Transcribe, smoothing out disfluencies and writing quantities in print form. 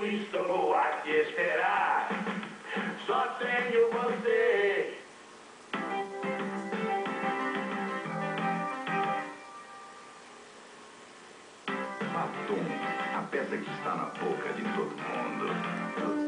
estou a te esperar. Só tenho você. Batom, a peça que está na boca de todo mundo.